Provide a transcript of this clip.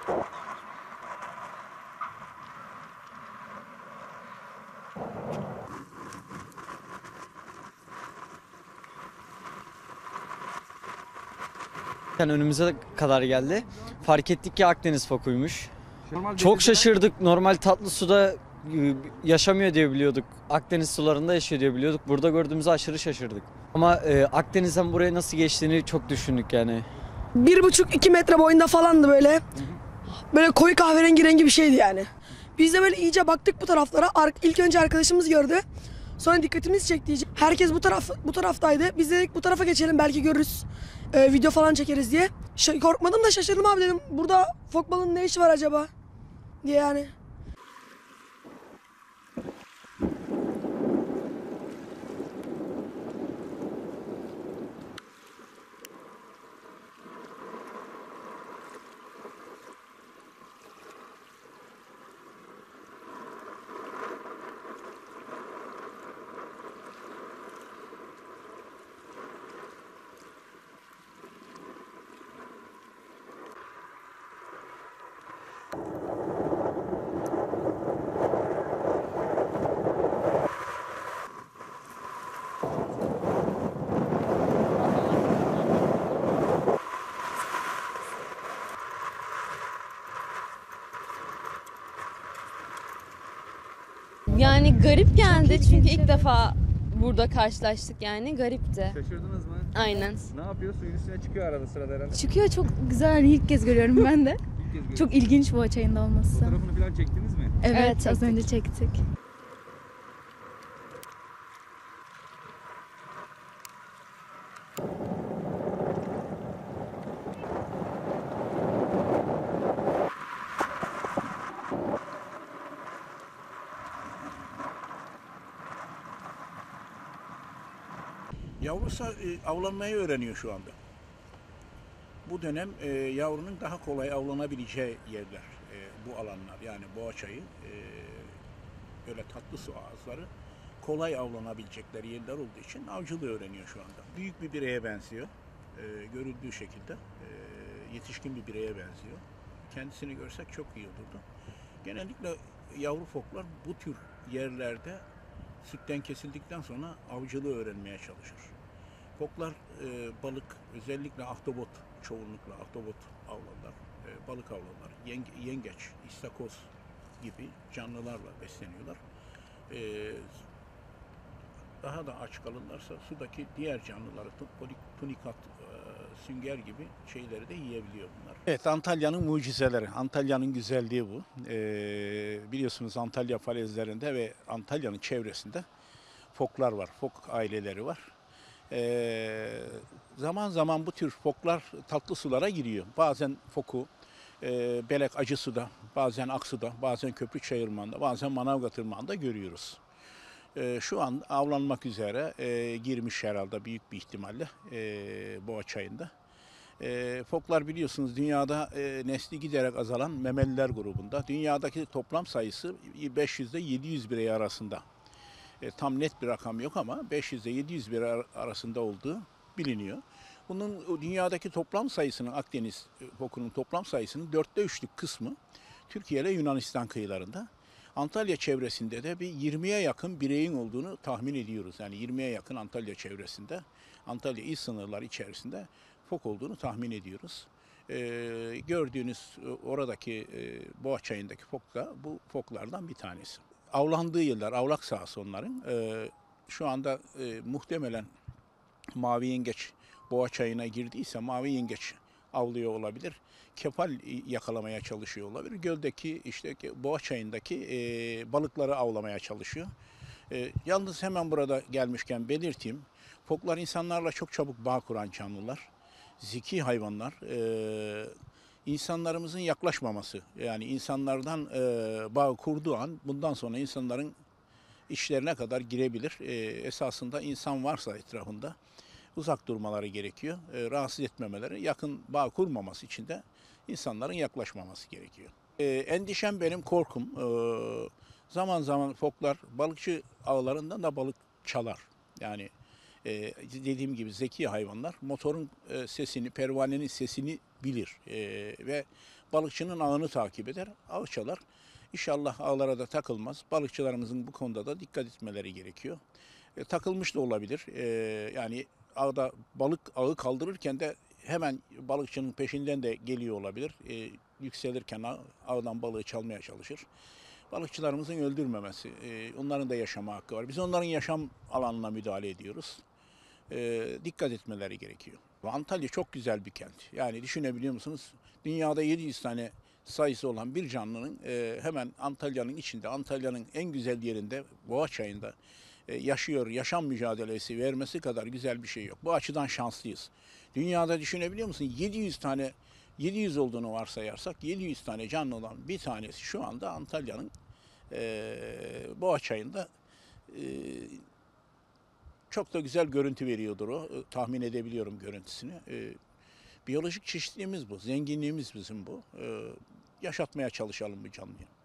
Önümüze kadar geldi. Fark ettik ki Akdeniz fokuymuş. Normal Çok şaşırdık. Normal tatlı suda yaşamıyor diye biliyorduk. Akdeniz sularında yaşıyor diye biliyorduk. Burada gördüğümüzde aşırı şaşırdık. Ama Akdeniz'den buraya nasıl geçtiğini çok düşündük yani. 1,5-2 metre boyunda falandı böyle. Böyle koyu kahverengi rengi bir şeydi yani. Biz de böyle iyice baktık bu taraflara. İlk önce arkadaşımız gördü. Sonra dikkatimizi çekti iyice. Herkes bu taraftaydı. Biz dedik bu tarafa geçelim, belki görürüz. Video falan çekeriz diye. Korkmadım da şaşırdım abi, dedim. Burada fok balığının ne işi var acaba diye yani. Yani garip geldi çünkü ilk defa burada karşılaştık, yani garipti. Şaşırdınız mı? Aynen. Ne yapıyor? Suyun üstüne çıkıyor arada sırada herhalde. Çıkıyor, çok güzel. İlk kez görüyorum ben de. İlk kez Çok ilginç bu çayında olması. Fotoğrafını falan çektiniz mi? Evet, az çektik. önce çektik. Yavrusu avlanmayı öğreniyor şu anda. Bu dönem yavrunun daha kolay avlanabileceği yerler bu alanlar. Yani Boğaçayı, böyle tatlı su ağızları kolay avlanabilecekleri yerler olduğu için avcılığı öğreniyor şu anda. Büyük bir bireye benziyor. Görüldüğü şekilde yetişkin bir bireye benziyor. Kendisini görsek çok iyi olurdu. Genellikle yavru foklar bu tür yerlerde sütten kesildikten sonra avcılığı öğrenmeye çalışır. Foklar balık, özellikle ahtapot, çoğunlukla ahtapot avlarlar, balık avlarlar, yengeç, istakoz gibi canlılarla besleniyorlar. Daha da aç kalırlarsa sudaki diğer canlıları, tunikat, sünger gibi şeyleri de yiyebiliyor bunlar. Evet, Antalya'nın mucizeleri, Antalya'nın güzelliği bu. Biliyorsunuz Antalya falezlerinde ve Antalya'nın çevresinde foklar var, fok aileleri var. Zaman zaman bu tür foklar tatlı sulara giriyor. Bazen foku Belek Acısu'da, bazen Aksu'da, bazen Köprüçayırman'da, bazen Manavgat Irmağı'nda görüyoruz. Şu an avlanmak üzere girmiş herhalde büyük bir ihtimalle Boğaçayı'nda. Foklar biliyorsunuz dünyada nesli giderek azalan memeliler grubunda. Dünyadaki toplam sayısı 500 ile 700 birey arasında. Tam net bir rakam yok ama 500 ile 700 birey arasında olduğu biliniyor. Bunun dünyadaki toplam sayısının, Akdeniz fokunun toplam sayısının 3/4 kısmı Türkiye ile Yunanistan kıyılarında. Antalya çevresinde de bir 20'ye yakın bireyin olduğunu tahmin ediyoruz. Yani 20'ye yakın Antalya çevresinde, Antalya il sınırları içerisinde fok olduğunu tahmin ediyoruz. Gördüğünüz oradaki Boğaçayı'ndaki fok da bu foklardan bir tanesi. Avlandığı yıllar, avlak sahası onların. Şu anda muhtemelen mavi yengeç Boğaçayı'na girdiyse mavi yengeç avlıyor olabilir. Kefal yakalamaya çalışıyor olabilir. Göldeki işte Boğaçayı'ndaki balıkları avlamaya çalışıyor. Yalnız hemen burada gelmişken belirteyim. Foklar insanlarla çok çabuk bağ kuran canlılar. Zeki hayvanlar. İnsanlarımızın yaklaşmaması, yani insanlardan bağ kurduğu an bundan sonra insanların işlerine kadar girebilir. Esasında insan varsa etrafında uzak durmaları gerekiyor. Rahatsız etmemeleri, yakın bağ kurmaması için de insanların yaklaşmaması gerekiyor. Endişem, benim korkum, zaman zaman foklar balıkçı ağlarından da balık çalar. Yani dediğim gibi zeki hayvanlar motorun sesini, pervanenin sesini bilir ve balıkçının ağını takip eder, ağ çalar. İnşallah ağlara da takılmaz. Balıkçılarımızın bu konuda da dikkat etmeleri gerekiyor. Takılmış da olabilir. Yani ağda balık ağı kaldırırken de hemen balıkçının peşinden de geliyor olabilir. Yükselirken ağdan balığı çalmaya çalışır. Balıkçılarımızın öldürmemesi, onların da yaşama hakkı var. Biz onların yaşam alanına müdahale ediyoruz. Dikkat etmeleri gerekiyor. Antalya çok güzel bir kent. Yani düşünebiliyor musunuz? Dünyada 700 tane sayısı olan bir canlının hemen Antalya'nın içinde, Antalya'nın en güzel yerinde, Boğaçayı'nda yaşıyor, yaşam mücadelesi vermesi kadar güzel bir şey yok. Bu açıdan şanslıyız. Dünyada düşünebiliyor musun? 700 olduğunu varsayarsak 700 tane canlı olan bir tanesi şu anda Antalya'nın Boğaçayı'nda çok da güzel görüntü veriyordur o. Tahmin edebiliyorum görüntüsünü. Biyolojik çeşitliliğimiz bu, zenginliğimiz bizim bu. Yaşatmaya çalışalım bu canlıyı.